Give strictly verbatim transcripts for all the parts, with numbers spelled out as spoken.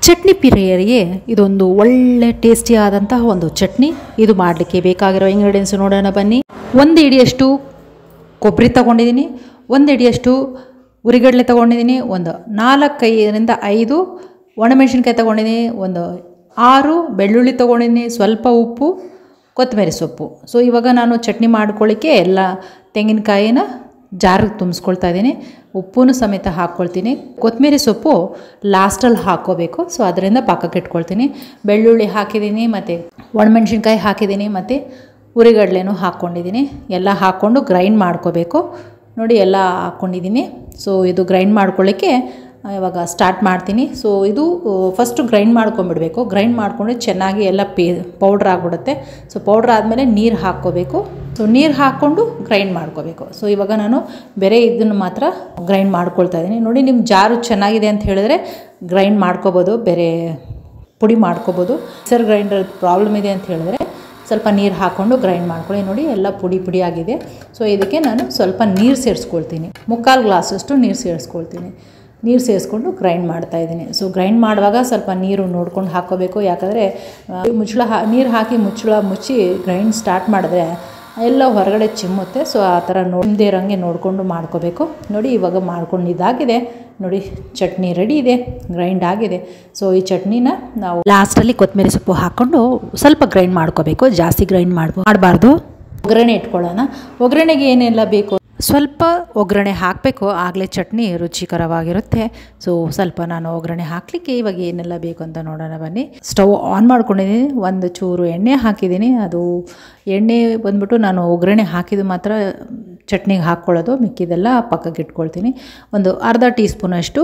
ಚಟ್ನಿ ಪ್ರಿಯರಿಗೆ ಇದೊಂದು ಒಳ್ಳೆ ಟೇಸ್ಟಿಯಾದಂತಹ ಒಂದು ಚಟ್ನಿ. ಇದು ಮಾಡಲಿಕ್ಕೆ ಬೇಕಾಗಿರೋ ಇಂಗ್ರೀಡಿಯೆಂಟ್ಸ್ ನೋಡೋಣ ಬನ್ನಿ. ಒಂದು ಹಿಡಿಯಷ್ಟು ಕೊಬ್ಬರಿ ತಗೊಂಡಿದ್ದೀನಿ, ಒಂದು ಹಿಡಿಯಷ್ಟು ಉರಿಗಡಲೆ ತಗೊಂಡಿದ್ದೀನಿ, ಒಂದು ನಾಲ್ಕೈದರಿಂದ ಐದು ಒಣಮೆಣಸಿನ್ಕಾಯಿ ತಗೊಂಡಿದ್ದೀನಿ, ಒಂದು ಆರು ಬೆಳ್ಳುಳ್ಳಿ ತಗೊಂಡಿದ್ದೀನಿ, ಸ್ವಲ್ಪ ಉಪ್ಪು, ಕೊತ್ತಂಬರಿ ಸೊಪ್ಪು. ಸೊ ಇವಾಗ ನಾನು ಚಟ್ನಿ ಮಾಡ್ಕೊಳ್ಳಿಕ್ಕೆ ಎಲ್ಲ ತೆಂಗಿನಕಾಯಿನ ಜಾರಿಗೆ ತುಂಬಿಸ್ಕೊಳ್ತಾ ಇದ್ದೀನಿ. ಉಪ್ಪೂ ಸಮೇತ ಹಾಕ್ಕೊಳ್ತೀನಿ. ಕೊತ್ತಂಬರಿ ಸೊಪ್ಪು ಲಾಸ್ಟಲ್ಲಿ ಹಾಕ್ಕೋಬೇಕು. ಸೊ ಅದರಿಂದ ಪಕ್ಕಕ್ಕೆ ಇಟ್ಕೊಳ್ತೀನಿ. ಬೆಳ್ಳುಳ್ಳಿ ಹಾಕಿದ್ದೀನಿ, ಮತ್ತು ಒಣಮೆಣ್ಸಿನ್ಕಾಯಿ ಹಾಕಿದ್ದೀನಿ, ಮತ್ತು ಉರಿಗಡಲೆನೂ ಹಾಕ್ಕೊಂಡಿದ್ದೀನಿ. ಎಲ್ಲ ಹಾಕ್ಕೊಂಡು ಗ್ರೈಂಡ್ ಮಾಡ್ಕೋಬೇಕು. ನೋಡಿ ಎಲ್ಲ ಹಾಕ್ಕೊಂಡಿದ್ದೀನಿ. ಸೊ ಇದು ಗ್ರೈಂಡ್ ಮಾಡ್ಕೊಳ್ಳಿಕ್ಕೆ ಇವಾಗ ಸ್ಟಾರ್ಟ್ ಮಾಡ್ತೀನಿ. ಸೊ ಇದು ಫಸ್ಟು ಗ್ರೈಂಡ್ ಮಾಡ್ಕೊಂಬಿಡಬೇಕು. ಗ್ರೈಂಡ್ ಮಾಡಿಕೊಂಡ್ರೆ ಚೆನ್ನಾಗಿ ಎಲ್ಲ ಪೇ ಪೌಡ್ರ್ ಆಗಿಬಿಡುತ್ತೆ. ಸೊ ಪೌಡ್ರ್ ಆದಮೇಲೆ ನೀರು ಹಾಕ್ಕೋಬೇಕು. ಸೊ ನೀರು ಹಾಕ್ಕೊಂಡು ಗ್ರೈಂಡ್ ಮಾಡ್ಕೋಬೇಕು. ಸೊ ಇವಾಗ ನಾನು ಬೇರೆ ಇದನ್ನು ಮಾತ್ರ ಗ್ರೈಂಡ್ ಮಾಡ್ಕೊಳ್ತಾ ಇದ್ದೀನಿ. ನೋಡಿ, ನಿಮ್ಮ ಜಾರು ಚೆನ್ನಾಗಿದೆ ಅಂತ ಹೇಳಿದ್ರೆ ಗ್ರೈಂಡ್ ಮಾಡ್ಕೋಬೋದು, ಬೇರೆ ಪುಡಿ ಮಾಡ್ಕೋಬೋದು. ಮಿಕ್ಸರ್ ಗ್ರೈಂಡರ್ ಪ್ರಾಬ್ಲಮ್ ಇದೆ ಅಂತ ಹೇಳಿದ್ರೆ ಸ್ವಲ್ಪ ನೀರು ಹಾಕ್ಕೊಂಡು ಗ್ರೈಂಡ್ ಮಾಡ್ಕೊಳ್ಳಿ. ನೋಡಿ ಎಲ್ಲ ಪುಡಿ ಪುಡಿ ಆಗಿದೆ. ಸೊ ಇದಕ್ಕೆ ನಾನು ಸ್ವಲ್ಪ ನೀರು ಸೇರಿಸ್ಕೊಳ್ತೀನಿ. ಮುಕ್ಕಾಲು ಗ್ಲಾಸಷ್ಟು ನೀರು ಸೇರಿಸ್ಕೊಳ್ತೀನಿ. ನೀರು ಸೇರಿಸ್ಕೊಂಡು ಗ್ರೈಂಡ್ ಮಾಡ್ತಾಯಿದ್ದೀನಿ. ಸೊ ಗ್ರೈಂಡ್ ಮಾಡುವಾಗ ಸ್ವಲ್ಪ ನೀರು ನೋಡ್ಕೊಂಡು ಹಾಕ್ಕೋಬೇಕು. ಯಾಕಂದರೆ ಮುಚ್ಚಳ ಹಾ ನೀರು ಹಾಕಿ ಮುಚ್ಚಳ ಮುಚ್ಚಿ ಗ್ರೈಂಡ್ ಸ್ಟಾರ್ಟ್ ಮಾಡಿದ್ರೆ ಎಲ್ಲ ಹೊರಗಡೆ ಚಿಮ್ಮುತ್ತೆ. ಸೊ ಆ ಥರ ನೋಡದೇ ಇರೋಂಗೆ ನೋಡಿಕೊಂಡು ಮಾಡ್ಕೋಬೇಕು. ನೋಡಿ ಇವಾಗ ಮಾಡ್ಕೊಂಡಿದ್ದಾಗಿದೆ. ನೋಡಿ ಚಟ್ನಿ ರೆಡಿ ಇದೆ, ಗ್ರೈಂಡ್ ಆಗಿದೆ. ಸೊ ಈ ಚಟ್ನಿನ ನಾವು ಲಾಸ್ಟಲ್ಲಿ ಕೊತ್ತಂಬರಿ ಸೊಪ್ಪು ಹಾಕ್ಕೊಂಡು ಸ್ವಲ್ಪ ಗ್ರೈಂಡ್ ಮಾಡ್ಕೋಬೇಕು. ಜಾಸ್ತಿ ಗ್ರೈಂಡ್ ಮಾಡ್ಬೋ ಮಾಡಬಾರ್ದು. ಒಗ್ಗರಣೆ ಇಟ್ಕೊಳ್ಳೋಣ. ಒಗ್ಗರಣೆಗೆ ಏನೆಲ್ಲ ಬೇಕು, ಸ್ವಲ್ಪ ಒಗ್ಗರಣೆ ಹಾಕಬೇಕು, ಆಗಲೇ ಚಟ್ನಿ ರುಚಿಕರವಾಗಿರುತ್ತೆ. ಸೊ ಸ್ವಲ್ಪ ನಾನು ಒಗ್ಗರಣೆ ಹಾಕಲಿಕ್ಕೆ ಇವಾಗ ಏನೆಲ್ಲ ಬೇಕು ಅಂತ ನೋಡೋಣ ಬನ್ನಿ. ಸ್ಟವ್ ಆನ್ ಮಾಡ್ಕೊಂಡಿದ್ದೀನಿ. ಒಂದು ಚೂರು ಎಣ್ಣೆ ಹಾಕಿದ್ದೀನಿ. ಅದು ಎಣ್ಣೆ ಬಂದ್ಬಿಟ್ಟು ನಾನು ಒಗ್ಗರಣೆ ಹಾಕಿದ್ದು ಮಾತ್ರ ಚಟ್ನಿಗೆ ಹಾಕ್ಕೊಳ್ಳೋದು, ಮಿಕ್ಕಿದೆಲ್ಲ ಪಕ್ಕಕ್ಕೆ ಇಟ್ಕೊಳ್ತೀನಿ. ಒಂದು ಅರ್ಧ ಟೀ ಸ್ಪೂನಷ್ಟು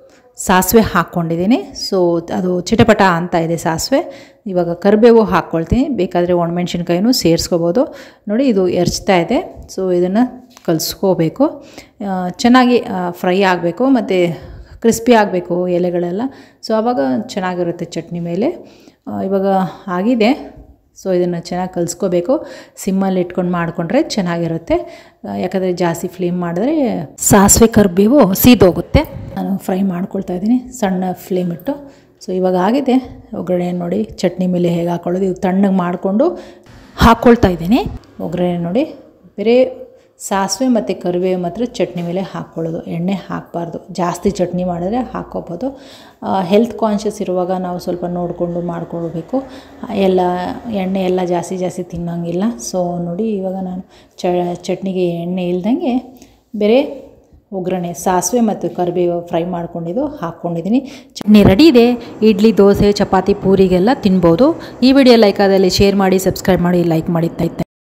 ಸಾಸಿವೆ ಹಾಕ್ಕೊಂಡಿದ್ದೀನಿ. ಸೊ ಅದು ಚಿಟಪಟ ಅಂತ ಇದೆ ಸಾಸಿವೆ. ಇವಾಗ ಕರಿಬೇವು ಹಾಕ್ಕೊಳ್ತೀನಿ. ಬೇಕಾದರೆ ಒಣಮೆಣ್ಸಿನ್ಕಾಯಿನೂ ಸೇರಿಸ್ಕೋಬೋದು. ನೋಡಿ ಇದು ಎರ್ಚ್ತಾ ಇದೆ. ಸೊ ಇದನ್ನು ಕಲಿಸ್ಕೋಬೇಕು. ಚೆನ್ನಾಗಿ ಫ್ರೈ ಆಗಬೇಕು ಮತ್ತು ಕ್ರಿಸ್ಪಿ ಆಗಬೇಕು ಎಲೆಗಳೆಲ್ಲ. ಸೊ ಆವಾಗ ಚೆನ್ನಾಗಿರುತ್ತೆ ಚಟ್ನಿ ಮೇಲೆ. ಇವಾಗ ಆಗಿದೆ. ಸೊ ಇದನ್ನು ಚೆನ್ನಾಗಿ ಕಲಿಸ್ಕೋಬೇಕು. ಸಿಮ್ಮಲ್ಲಿ ಇಟ್ಕೊಂಡು ಮಾಡಿಕೊಂಡ್ರೆ ಚೆನ್ನಾಗಿರುತ್ತೆ. ಯಾಕಂದರೆ ಜಾಸ್ತಿ ಫ್ಲೇಮ್ ಮಾಡಿದ್ರೆ ಸಾಸಿವೆ ಕರಿಬೇವು ಸೀದೋಗುತ್ತೆ. ನಾನು ಫ್ರೈ ಮಾಡ್ಕೊಳ್ತಾ ಇದ್ದೀನಿ ಸಣ್ಣ ಫ್ಲೇಮ್ ಇಟ್ಟು. ಸೊ ಇವಾಗ ಆಗಿದೆ ಒಗ್ಗರಣೆ. ನೋಡಿ ಚಟ್ನಿ ಮೇಲೆ ಹೇಗೆ ಹಾಕ್ಕೊಳ್ಳೋದು, ಇದು ತಣ್ಣಗೆ ಮಾಡಿಕೊಂಡು ಹಾಕ್ಕೊಳ್ತಾ ಇದ್ದೀನಿ. ಒಗ್ಗರಣೆ ನೋಡಿ, ಬೇರೆ ಸಾಸಿವೆ ಮತ್ತು ಕರಿಬೇವು ಮಾತ್ರ ಚಟ್ನಿ ಮೇಲೆ ಹಾಕ್ಕೊಳ್ಳೋದು, ಎಣ್ಣೆ ಹಾಕಬಾರ್ದು. ಜಾಸ್ತಿ ಚಟ್ನಿ ಮಾಡಿದ್ರೆ ಹಾಕ್ಕೋಬೋದು. ಹೆಲ್ತ್ ಕಾನ್ಷಿಯಸ್ ಇರುವಾಗ ನಾವು ಸ್ವಲ್ಪ ನೋಡಿಕೊಂಡು ಮಾಡ್ಕೊಳ್ಬೇಕು. ಎಲ್ಲ ಎಣ್ಣೆ ಎಲ್ಲ ಜಾಸ್ತಿ ಜಾಸ್ತಿ ತಿನ್ನೋಂಗಿಲ್ಲ. ಸೊ ನೋಡಿ ಇವಾಗ ನಾನು ಚ ಚಟ್ನಿಗೆ ಎಣ್ಣೆ ಇಲ್ದಂಗೆ ಬೇರೆ ಒಗ್ಗರಣೆ ಸಾಸಿವೆ ಮತ್ತು ಕರಿಬೇವು ಫ್ರೈ ಮಾಡ್ಕೊಂಡಿದ್ದು ಹಾಕ್ಕೊಂಡಿದ್ದೀನಿ. ಚಟ್ನಿ ರೆಡಿ ಇದೆ. ಇಡ್ಲಿ, ದೋಸೆ, ಚಪಾತಿ, ಪೂರಿಗೆಲ್ಲ ತಿನ್ಬೋದು. ಈ ವಿಡಿಯೋ ಲೈಕ್ ಆದಲ್ಲಿ ಶೇರ್ ಮಾಡಿ, ಸಬ್ಸ್ಕ್ರೈಬ್ ಮಾಡಿ, ಲೈಕ್ ಮಾಡಿ.